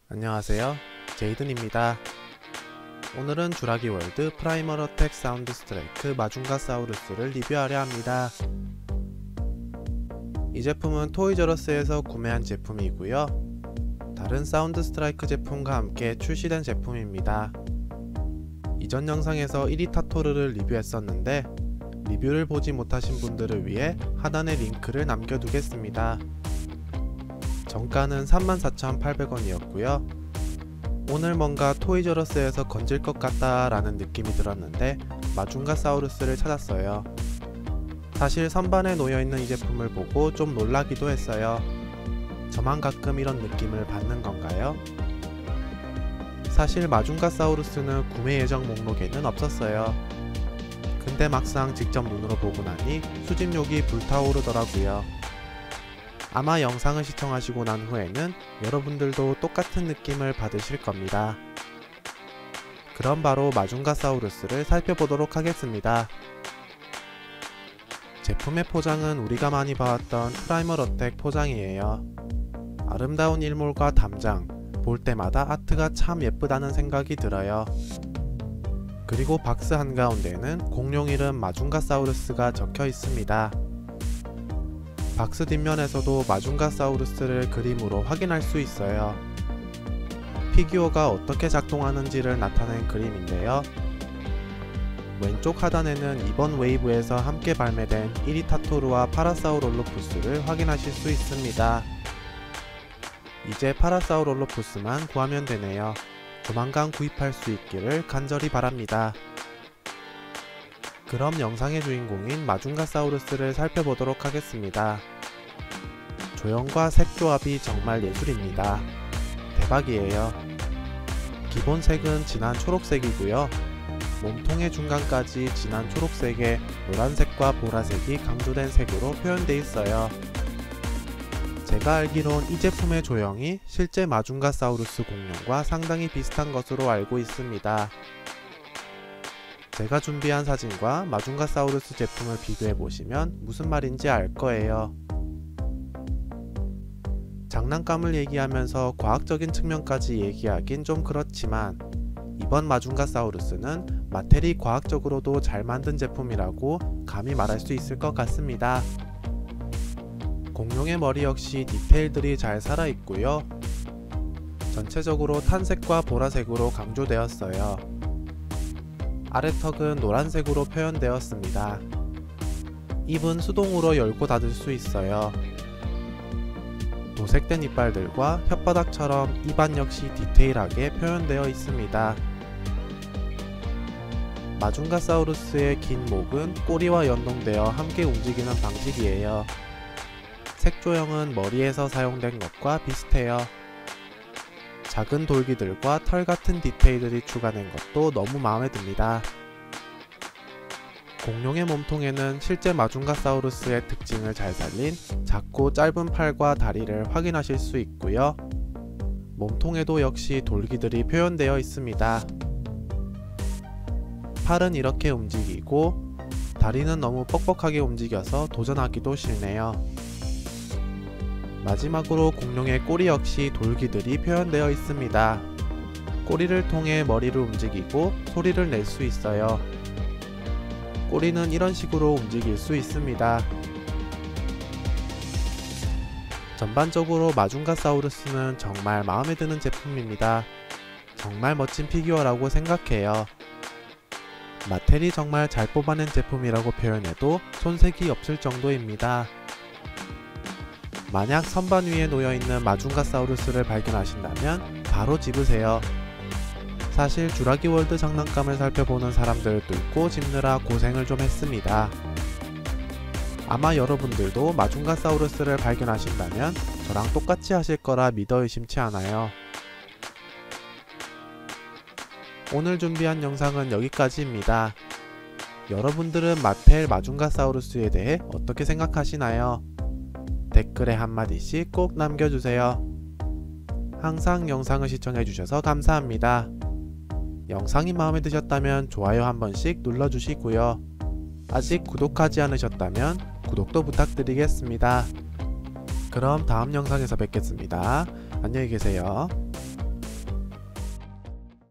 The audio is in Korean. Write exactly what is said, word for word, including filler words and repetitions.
안녕하세요, 제이든입니다. 오늘은 주라기 월드 프라이멀 어택 사운드 스트라이크 마중가사우루스를 리뷰하려 합니다. 이 제품은 토이저러스에서 구매한 제품이고요. 다른 사운드 스트라이크 제품과 함께 출시된 제품입니다. 이전 영상에서 이리타토르를 리뷰했었는데 리뷰를 보지 못하신 분들을 위해 하단에 링크를 남겨두겠습니다. 정가는 삼만 사천팔백 원이었고요. 오늘 뭔가 토이저러스에서 건질 것 같다 라는 느낌이 들었는데 마중가사우루스를 찾았어요. 사실 선반에 놓여있는 이 제품을 보고 좀 놀라기도 했어요. 저만 가끔 이런 느낌을 받는 건가요? 사실 마중가사우루스는 구매 예정 목록에는 없었어요. 근데 막상 직접 눈으로 보고 나니 수집욕이 불타오르더라고요. 아마 영상을 시청하시고 난 후에는 여러분들도 똑같은 느낌을 받으실 겁니다. 그럼 바로 마중가사우루스를 살펴보도록 하겠습니다. 제품의 포장은 우리가 많이 봐왔던 프라이멀 어택 포장이에요. 아름다운 일몰과 담장, 볼 때마다 아트가 참 예쁘다는 생각이 들어요. 그리고 박스 한가운데는 공룡 이름 마중가사우루스가 적혀 있습니다. 박스 뒷면에서도 마중가사우루스를 그림으로 확인할 수 있어요. 피규어가 어떻게 작동하는지를 나타낸 그림인데요. 왼쪽 하단에는 이번 웨이브에서 함께 발매된 이리타토르와 파라사우롤로푸스를 확인하실 수 있습니다. 이제 파라사우롤로푸스만 구하면 되네요. 조만간 구입할 수 있기를 간절히 바랍니다. 그럼 영상의 주인공인 마중가사우루스를 살펴보도록 하겠습니다. 조형과 색 조합이 정말 예술입니다. 대박이에요. 기본 색은 진한 초록색이고요. 몸통의 중간까지 진한 초록색에 노란색과 보라색이 강조된 색으로 표현되어 있어요. 제가 알기론 이 제품의 조형이 실제 마중가사우루스 공룡과 상당히 비슷한 것으로 알고 있습니다. 제가 준비한 사진과 마중가사우루스 제품을 비교해보시면 무슨 말인지 알 거예요. 장난감을 얘기하면서 과학적인 측면까지 얘기하긴 좀 그렇지만 이번 마중가사우루스는 마텔이 과학적으로도 잘 만든 제품이라고 감히 말할 수 있을 것 같습니다. 공룡의 머리 역시 디테일들이 잘 살아있고요. 전체적으로 탄색과 보라색으로 강조되었어요. 아래턱은 노란색으로 표현되었습니다. 입은 수동으로 열고 닫을 수 있어요. 도색된 이빨들과 혓바닥처럼 입안 역시 디테일하게 표현되어 있습니다. 마중가사우루스의 긴 목은 꼬리와 연동되어 함께 움직이는 방식이에요. 색 조형은 머리에서 사용된 것과 비슷해요. 작은 돌기들과 털 같은 디테일들이 추가된 것도 너무 마음에 듭니다. 공룡의 몸통에는 실제 마중가사우루스의 특징을 잘 살린 작고 짧은 팔과 다리를 확인하실 수 있고요. 몸통에도 역시 돌기들이 표현되어 있습니다. 팔은 이렇게 움직이고 다리는 너무 뻑뻑하게 움직여서 도전하기도 싫네요. 마지막으로 공룡의 꼬리 역시 돌기들이 표현되어 있습니다. 꼬리를 통해 머리를 움직이고 소리를 낼 수 있어요. 꼬리는 이런 식으로 움직일 수 있습니다. 전반적으로 마중가사우루스는 정말 마음에 드는 제품입니다. 정말 멋진 피규어라고 생각해요. 마텔이 정말 잘 뽑아낸 제품이라고 표현해도 손색이 없을 정도입니다. 만약 선반 위에 놓여있는 마중가사우루스를 발견하신다면 바로 집으세요. 사실 주라기 월드 장난감을 살펴보는 사람들도 있고 집느라 고생을 좀 했습니다. 아마 여러분들도 마중가사우루스를 발견하신다면 저랑 똑같이 하실 거라 믿어 의심치 않아요. 오늘 준비한 영상은 여기까지입니다. 여러분들은 마텔 마중가사우루스에 대해 어떻게 생각하시나요? 댓글에 한마디씩 꼭 남겨주세요. 항상 영상을 시청해주셔서 감사합니다. 영상이 마음에 드셨다면 좋아요 한 번씩 눌러주시고요. 아직 구독하지 않으셨다면 구독도 부탁드리겠습니다. 그럼 다음 영상에서 뵙겠습니다. 안녕히 계세요.